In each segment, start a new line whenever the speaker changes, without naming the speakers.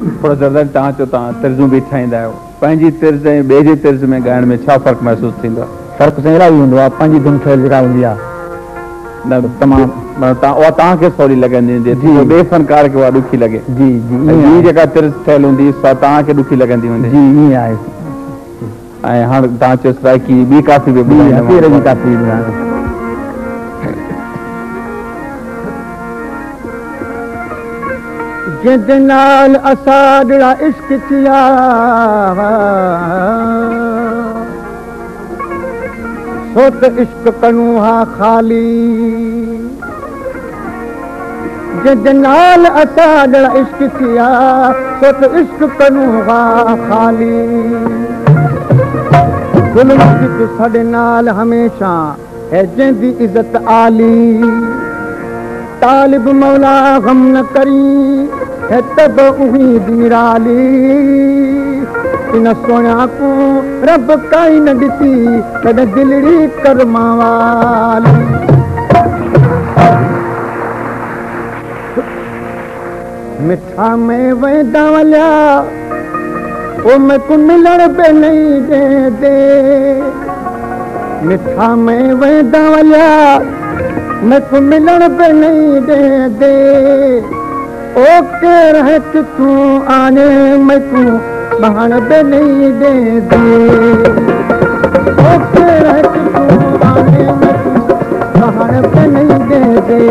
थोड़ा ज़रूरत तव्हां चओ तव्हां तिर्ज़ूं बि ठाहींदा आहियो, पंहिंजी तिर्ज़ ऐं ॿिए जी तिर्ज़ में ॻाइण में छा फ़र्क़ु महसूसु थींदो आहे?
फ़र्क़ु साईं इलाही हूंदो आहे, पंहिंजी धुन ठहियल जेका हूंदी आहे
न तमामु उहा तव्हांखे सवली लॻंदी हूंदी, ॿिए फ़नकार खे उहा ॾुखी लॻे।
जी जी,
ॿी जेका तिर्ज़ ठहियल हूंदी सा तव्हांखे ॾुखी लॻंदी हूंदी।
जी ईअं आहे।
ऐं हाणे तव्हां चयो सराइकी ॿी काफ़ी बि
ॿुधाईंदो काफ़ी जंहिंजे नाल असां ॾिड़ा इश्क किया सो त इश्क करूं हा ख़ाली, जंहिंजे नाल असां ॾिड़ा इश्क किया सो त इश्क करूं हा ख़ाली, गुल मुश्क साडे नाल हमेशा है जंहिंजी इज़त आली, तालिब मौला गम न करी है तब उम्मीद निराली, इन सोनिया को रब काई न ॾिसी कॾहिं दिलड़ी कर्मा वाली, मिठा में वेंदा वलिया ओ मैं को मिलण पे नहीं दे दे, मिठा में वेंदा वलिया मैं को मिलण पे नहीं दे दे, ओ के रह तू आने मैं को बहन पे नहीं दे दे, ओ के रह तू आने मैं को बहन पे नहीं दे दे,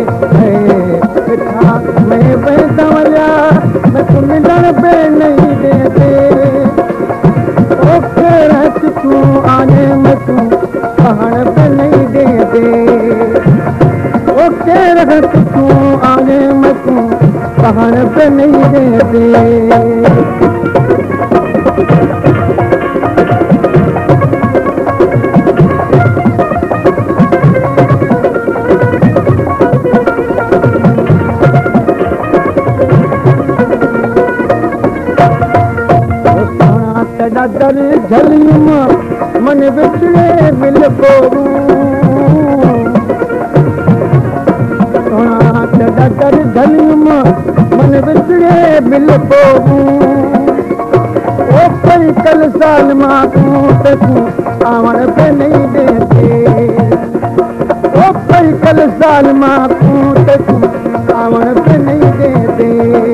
मिठा में वेंदा वलिया मैं को मिलण पे नहीं दे दे, ओ के रह तू आने मैं को बहन पे नहीं दे दे, ओ के रह तू आने मैं को बहन पे नहीं दे दे। दर झलियुम मन विछड़े मिल बोरू, सोना दर झलियुम मन विछड़े मिल बोरू, ओ कई कल साल मां तूं तूं आवण पे नहीं देते, ओ कई कल साल मां तूं तूं आवण पे नहीं देते,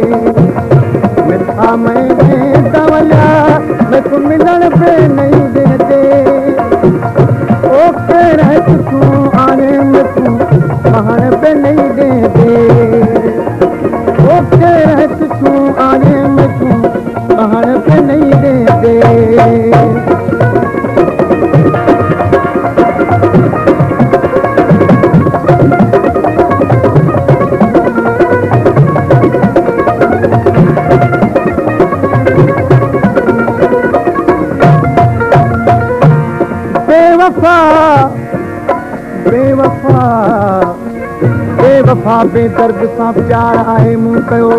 मिठा में वेंदा वलिया मैं को मिलण पे नहीं देते, ओ के रह तू आने में तू बहन पे नहीं देते, ओ के रह तू आने में तू बहन पे नहीं देते, बेवफा बेवफा बेदर्द सां प्यार आहे मूं कयो,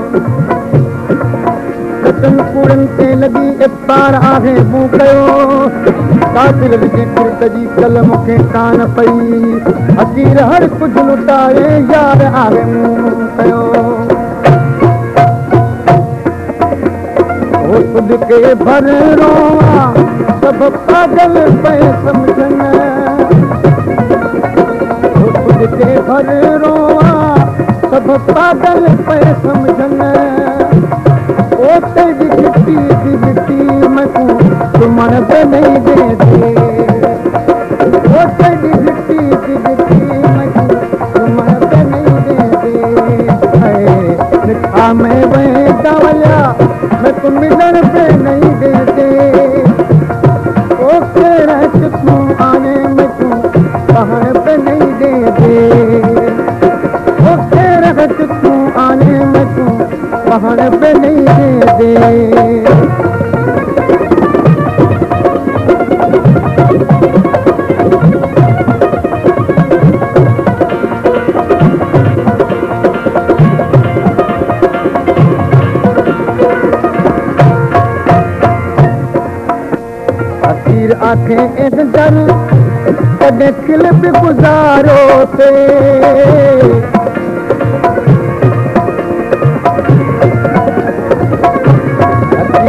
कटन कूड़न ते लॻी इफ़्तार आहे मूं कयो, कातिल जे किरत जी कल मूंखे कान पई, हसीर हर कुझु लुटाए यार आहे मूं कयो, ओ खुद के भर रोवा सब पागल पे समझन, खुद के भर रोवा सब पागल पे समझन, ओ तेरी गिट्टी मैं को तुमन पे नहीं देते, ओ तेरी गिट्टी मैं को तुमन पे नहीं देते, मिठा में वेंदा वलिया मैं को मिलण पे नहीं देते, ओ के रह तू आने में तू बहन पे नहीं देते, ओ के रह तू आने में तू बहन पे नहीं देते। आंखें इंतजार कदे खिल भी गुजारो थे,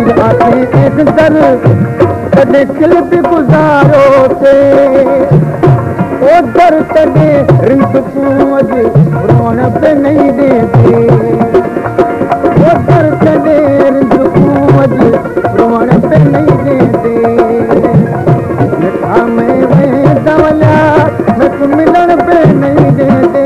पीर आते एक दर कदे किल भी गुजारो थे ओ दर कदे रिंक तू अज रोन पे नहीं देते ओ दर कदे रिंक तू अज रोन पे नहीं देते मिठा में दवला मैं तू मिलन पे नहीं देते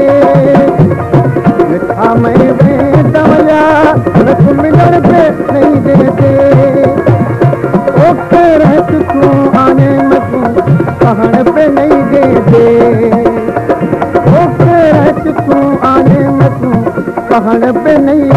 मिठा में दवला मैं तू मिलन पे नहीं देते ओ रहत तू आने में तू कहन पे नहीं देते ओ रहत तू आने में तू कहन पे नहीं